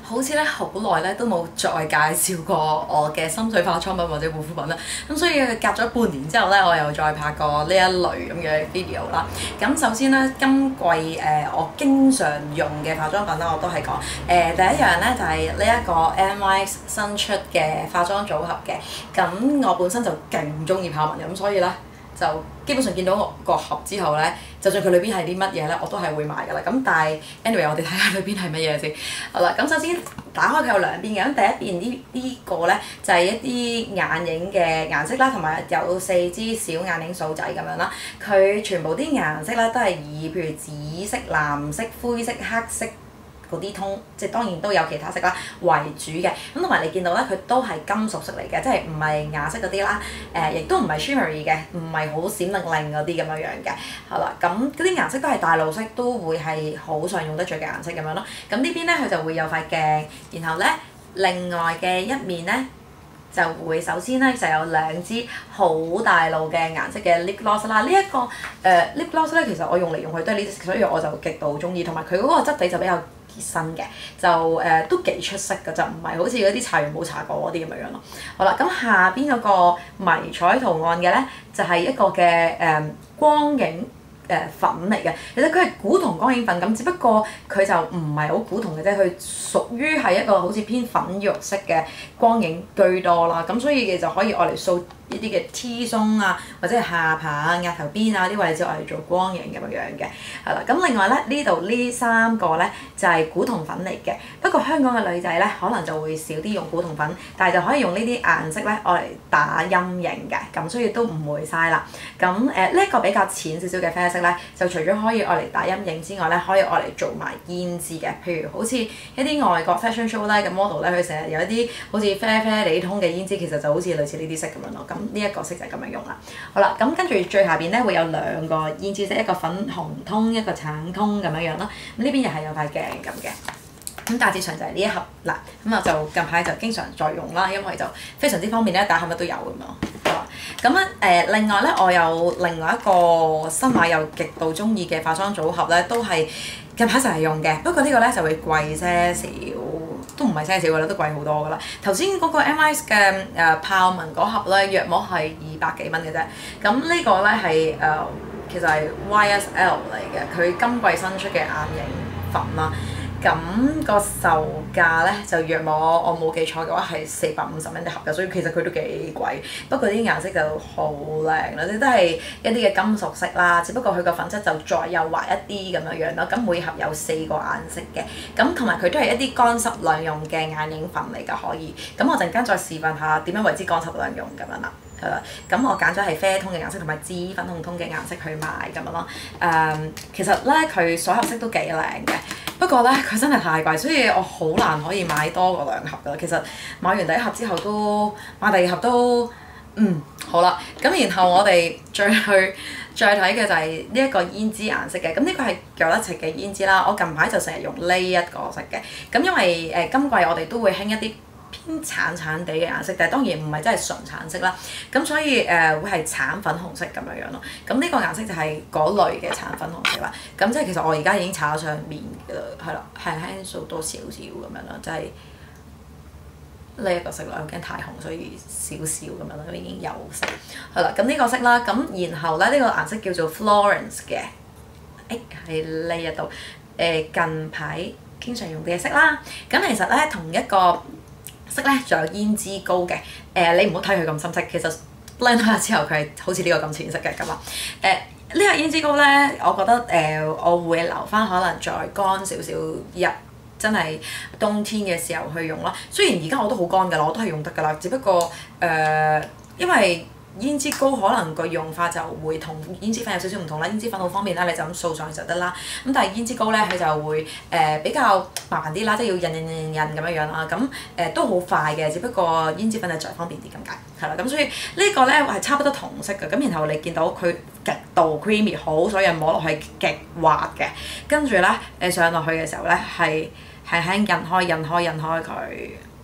好似咧好耐咧都冇再介紹過我嘅心水化妝品或者護膚品啦。咁所以隔咗半年之後咧，我又再拍過呢一類咁嘅 video 啦。咁首先咧，今季我經常用嘅化妝品啦，我都係講第一樣咧就係呢一個 NYX 新出嘅化妝組合嘅。咁我本身就勁中意豹紋嘅，咁所以咧就基本上見到個盒之後咧，就算佢裏邊係啲乜嘢咧，我都係會買㗎啦。咁但係 anyway，我哋睇下裏邊係乜嘢先。好啦，咁首先打開佢有兩邊嘅，咁第一邊呢個咧就係一啲眼影嘅顏色啦，同埋有4支小眼影掃仔咁樣啦。佢全部啲顏色咧都係以譬如紫色、藍色、灰色、黑色嗰啲通，即係當然都有其他色啦為主嘅。咁同埋你見到咧，佢都係金屬色嚟嘅，即係唔係啞色嗰啲啦。亦都唔係 shimmery 嘅，唔係好閃靈靈嗰啲咁樣樣嘅。好啦，咁嗰啲顏色都係大路色，都會係好常用得着嘅顏色咁樣咯。咁呢邊咧佢就會有塊鏡，然後咧另外嘅一面咧就會首先咧就有兩支好大路嘅顏色嘅 lip gloss 啦。呢一個lip gloss 咧，其實我用嚟用去都係呢啲色，所以我就極度中意，同埋佢嗰個質地就比較結身嘅，就都幾出色嘅，就唔係好似嗰啲搽完冇搽過嗰啲咁樣樣咯。好啦，咁下邊嗰個迷彩圖案嘅咧，就係一個嘅光影粉嚟嘅。其實佢係古銅光影粉咁，只不過佢就唔係好古銅嘅啫，佢屬於係一個好似偏粉肉色嘅光影居多啦。咁所以你就可以愛嚟掃呢啲嘅 T 鬆啊，或者係下巴啊、額頭邊啊啲位置，愛嚟做光影咁樣樣嘅。係啦，咁另外咧呢度呢3個咧就係古銅粉嚟嘅。不過香港嘅女仔咧可能就會少啲用古銅粉，但係就可以用呢啲顏色咧愛嚟打陰影嘅，咁所以都唔會嘥啦。咁呢一個比較淺少少嘅啡色咧，就除咗可以愛嚟打陰影之外咧，可以愛嚟做埋胭脂嘅。譬如好似一啲外國 fashion show 咧嘅 model 咧，佢成日有一啲好似啡啡地通嘅胭脂，其實就好似類似呢啲色咁樣咯。咁呢一個色就係咁樣用啦。好啦，咁跟住最下邊咧會有2個胭脂色，一個粉紅通，一個橙通咁樣樣啦。咁呢邊又係有塊鏡咁嘅。咁大致上就係呢一盒啦。咁我就近排就經常再用啦，因為就非常之方便咧，打盒乜都有咁樣。好啦，咁另外咧，我有另外一個新買又極度中意嘅化妝組合咧，都係近排成日用嘅。不過呢個咧就會貴些少，都唔係些少㗎啦，都貴好多㗎啦。頭先嗰個 NYX 嘅豹紋嗰盒咧，約莫係200幾蚊嘅啫。咁呢個咧係其實係 YSL 嚟嘅，佢今季新出嘅眼影粉啦。咁個售價咧就約莫我冇記錯嘅話係450蚊一盒嘅，所以其實佢都幾貴。不過啲顏色就好靚啦，即都係一啲嘅金屬色啦，只不過佢個粉質就再幼滑一啲咁樣樣咯。咁每盒有4個顏色嘅，咁同埋佢都係一啲乾濕兩用嘅眼影粉嚟㗎，可以。咁我陣間再示範下點樣為之乾濕兩用咁樣啦。係啦，咁我揀咗係啡通嘅顏色同埋紫粉紅通嘅顏色去買咁樣咯。其實咧佢所有色都幾靚嘅。不過咧，佢真係太貴，所以我好難可以買多過2盒㗎。其實買完第一盒之後都買第二盒都好啦。咁然後我哋再睇嘅就係呢一個胭脂顏色嘅。咁呢個係有得食嘅胭脂啦。我近排就成日用呢一個色嘅。咁因為今季我哋都會興一啲偏橙橙地嘅顏色，但係當然唔係真係純橙色啦。咁所以會係橙粉紅色咁樣樣咯。咁呢個顏色就係嗰類嘅橙粉紅色啦。咁即係其實我而家已經搽咗上面㗎啦，係啦，輕輕掃多少少咁樣啦，就係呢一個色啦。我驚太紅，所以少少咁樣啦，已經有色。係啦，咁呢個色啦，咁然後咧呢個顏色叫做 Florence 嘅，喺呢一度近排經常用嘅色啦。咁其實咧同一個色咧仲有胭脂膏嘅，你唔好睇佢咁深色，其實 blend 開之後佢係好似呢個咁淺色嘅咁啊。呢個胭脂膏咧，我覺得我會留翻可能再乾少少入真係冬天嘅時候去用咯。雖然而家我都好乾㗎啦，我都係用得㗎啦，只不過因為胭脂膏可能個用法就會同胭脂粉有少少唔同啦。胭脂粉好方便啦，你就咁掃上去就得啦。咁但係胭脂膏咧，佢就會比較麻煩啲啦，即係要印咁樣樣啦。咁都好快嘅，只不過胭脂粉就再方便啲咁解。係啦，咁所以呢個咧係差不多同色嘅。咁然後你見到佢極度 creamy 好，所以摸落去極滑嘅。跟住咧你上落去嘅時候咧係輕輕印開佢。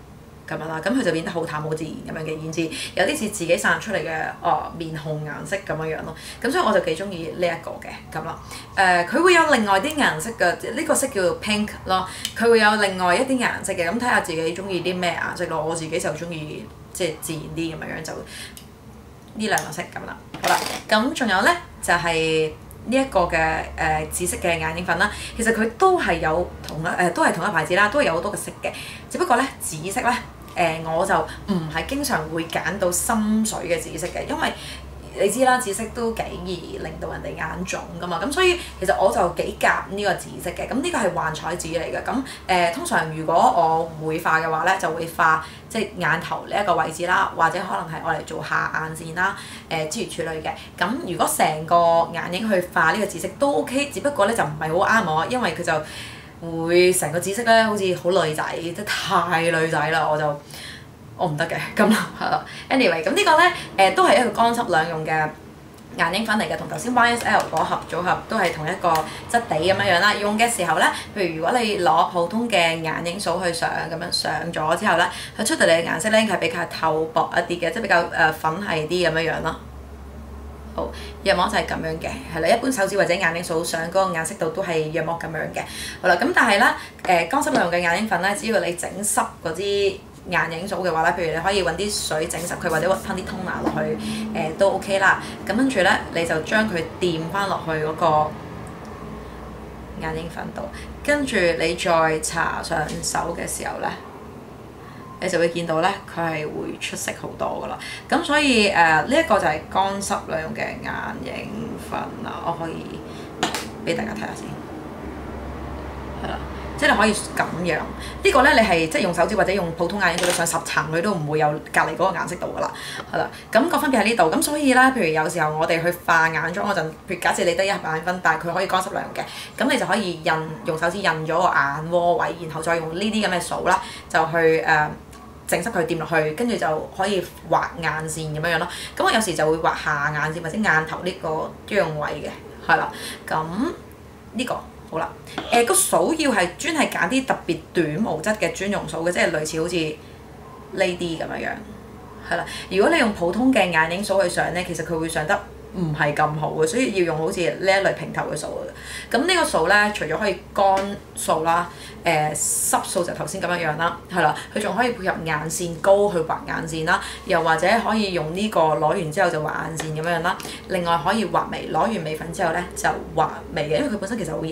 咁樣啦，咁佢就變得好淡好自然咁樣嘅，然之有啲似自己散出嚟嘅面紅顏色咁樣咯。咁所以我就幾中意呢一個嘅咁啦。佢會有另外啲顏色嘅，呢個色叫做 pink 咯。佢會有另外一啲顏色嘅，咁睇下自己中意啲咩顏色咯。我自己就中意即係自然啲咁樣，就呢兩個色咁啦。好啦，咁仲有咧就係呢一個嘅紫色嘅眼影粉啦。其實佢都係有都係同一牌子啦，都係有好多個色嘅。只不過咧紫色咧。我就唔係經常會揀到深水嘅紫色嘅，因為你知啦，紫色都幾易令到人哋眼腫噶嘛，咁所以其實我就幾夾呢個紫色嘅，咁呢個係幻彩紫嚟嘅，咁通常如果我會化嘅話咧，就會化即係眼頭呢一個位置啦，或者可能係我嚟做下眼線啦，諸如此類嘅。咁如果成個眼影去化呢個紫色都 OK， 只不過咧就唔係好啱我，因為佢就會成個紫色咧，好似好女仔，即係太女仔啦，我唔得嘅，咁係啦。anyway， 咁呢個咧都係一個乾濕兩用嘅眼影粉嚟嘅，同頭先 YSL 嗰盒組合都係同一個質地咁樣啦。用嘅時候咧，譬如如果你攞普通嘅眼影掃去上咁樣上咗之後咧，佢出到嚟嘅顏色咧係比較透薄一啲嘅，即係比較粉係啲咁樣咯。好，藥膜就係咁樣嘅，係啦，一般手指或者眼影掃上嗰個顏色度都係藥膜咁樣嘅。好啦，咁但係咧乾濕兩用嘅眼影粉咧，只要你整濕嗰支眼影掃嘅話咧，譬如你可以揾啲水整濕佢，或者噴啲通拿落去都 OK 啦。咁跟住咧，你就將佢掂翻落去嗰個眼影粉度，跟住你再搽上手嘅時候咧，你就會見到咧，佢係會出色好多噶啦。咁所以呢一個就係乾濕兩用嘅眼影粉啦。我可以俾大家睇下先，係啦，即係你可以咁樣。呢個咧你係即係用手指或者用普通眼影掃上10層，佢都唔會有隔離嗰個顏色度噶啦，係啦。咁個分別喺呢度。咁所以咧，譬如有時候我哋去化眼妝嗰陣，譬如假設你得一盒眼粉，但係佢可以乾濕兩用嘅，咁你就可以用手指印咗個眼窩位，然後再用呢啲咁嘅掃啦，就去整濕佢掂落去，跟住就可以畫眼線咁樣咯。咁我有時就會畫下眼線或者眼頭呢個樣位嘅，係啦。咁呢個好啦，個掃要係專係揀啲特別短毛質嘅專用掃嘅，即係類似好似呢啲咁樣，係啦。如果你用普通嘅眼影掃去上咧，其實佢會上得唔係咁好嘅，所以要用好似呢一類平頭嘅掃嘅。咁呢個掃咧，除咗可以乾掃啦，濕掃就頭先咁樣啦，係啦，佢仲可以配合眼線膏去畫眼線啦，又或者可以用呢個攞完之後就畫眼線咁樣啦。另外可以畫眉，攞完眉粉之後咧就畫眉嘅，因為佢本身其實好幼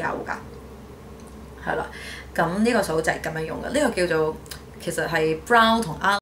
㗎，係啦。咁呢個掃就係咁樣用嘅，呢個叫做其實係 brown 同